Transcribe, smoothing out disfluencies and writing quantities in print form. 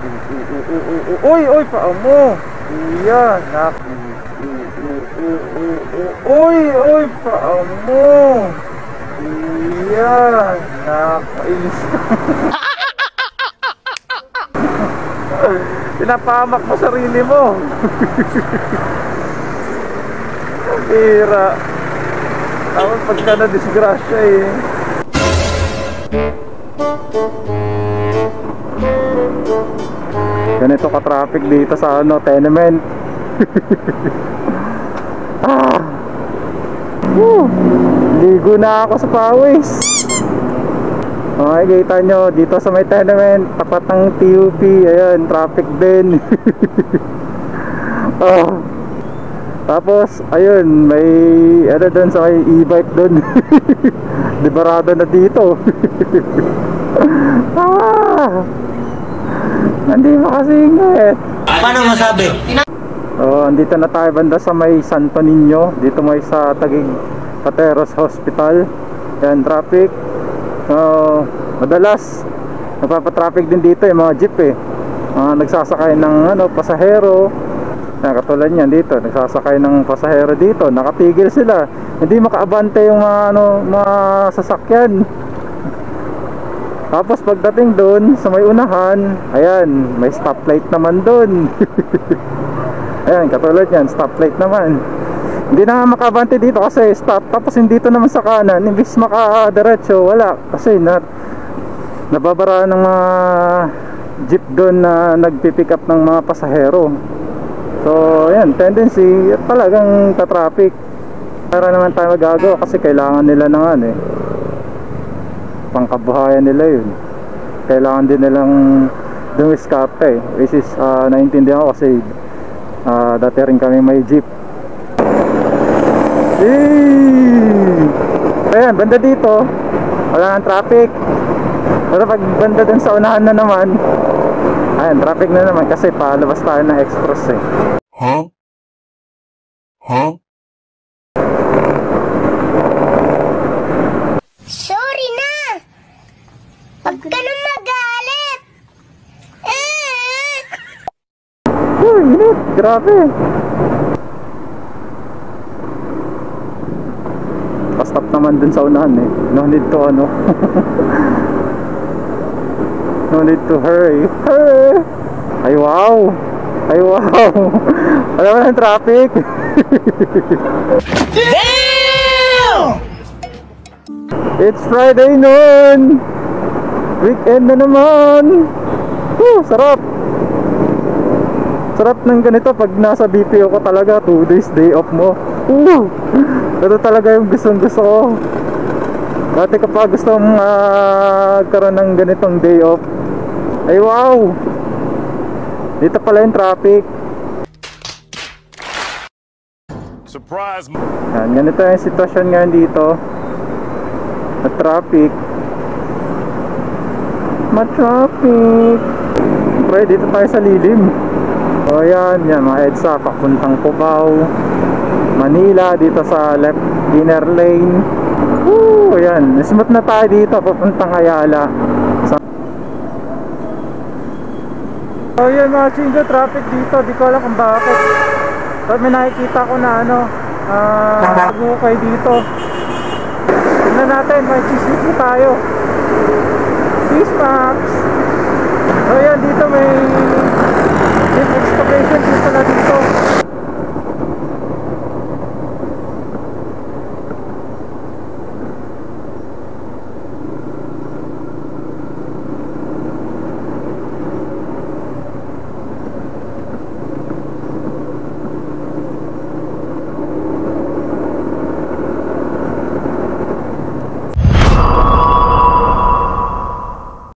Uy, uy, paa mo. Kuya, nak. Uy, uy, paa mo. Kuya, nakainis ka. Pinapahamak mo sarili mo. Hira. Tapos pagka na disgrasya eh. Ganito ka-traffic dito sa ano, tenement. Ligo na ako sa pawis. Okay, kita nyo dito sa may tenement, tapat ng TUP. Ayan, traffic din. Tapos, ayun, may ano dun sa may e-bike dun. Libarado na dito. Hindi makasingit. Paano masabi? Andito na tayo banda sa may Santo Niño. Dito may sa Taguig Pateros Hospital. Yan, traffic. Madalas napapatraffic din dito yung mga jeep eh. Nagsasakay ng ano, pasahero. Katulad niyan dito, nagsasakay ng pasahero dito, nakatigil sila, hindi makaabante yung mga sasakyan. Tapos pagdating doon sa may unahan, ayan, may stoplight naman doon. Ayan, katulad niyan, stoplight naman. Hindi na makaabante dito kasi stop. Tapos hindi dito naman sa kanan, imbis makadiretso, wala. Kasi nababaraan ng mga jeep doon na nagpipick up ng mga pasahero. So, ayan, tendency talagang ta-traffic. Para naman tayo magagawa kasi kailangan nila ng ano eh, pangkabuhayan nila yun. Kailangan din nilang dumiskarte eh. Which is, naiintindihan ko kasi dati rin kami may jeep. Ayan, banda dito wala nang traffic. Pero pag banda dun sa unahan na naman, ayan, traffic na naman kasi palabas tayo ng express eh. Huh? Sorry na! Huwag ka na magalit! Uy, init! Grabe! Pa-stop naman dun sa unahan eh. No need to ano. No need to hurry. Hurry! Ay wow! Ay wow! Alam mo ng traffic? Damn! It's Friday noon! Weekend na naman! Sarap! Sarap ng ganito pag nasa BPO ko talaga. 2 days day off mo. Ito talaga yung gustong gusto ko. Dati kapag gusto mong magkaroon ng ganitong day off, ay wow! Dito pala yung traffic. Surprise! Yan, ganito yung sitwasyon ngayon dito. Traffic. Ma-traffic. Pre, dito tayo sa lilim. O yan, mga EDSA papuntang Cubao, Manila, dito sa left inner lane. Yan, smooth na tayo dito papuntang Ayala. Oh yan mga chingo, traffic dito. Di ko alam kung bakit. Pero may nakikita ko na nagukay dito. Tignan natin, may chismis na tayo. Chismax. Oh yan, dito may excavation dito